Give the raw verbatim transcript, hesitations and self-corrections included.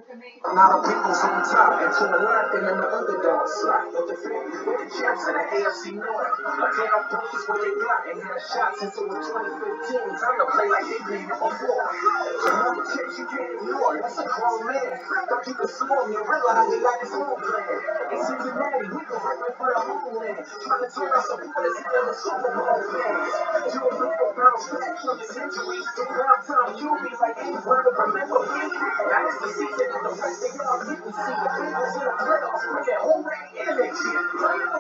Now the Bengals on top, and to the left, and in the underdog slot. But the Phillies were the champs in the A F C North. A playoff push is what they got, and had shots since it was twenty fifteen. Time to play like they played it before. Another chance you can't ignore, that's a grown man. Thought you could score me, realize they got his own plan. In Cincinnati, we can rip it for the homeland. Trying to turn our supporters into the Super Bowl fans. Joe Burrow bounced back from his injuries. So prime time Q Bs like Ames Burger, remember me? Now it's the season and the rest of y'all didn't see. The Bengals in the playoffs, bringing home and next year.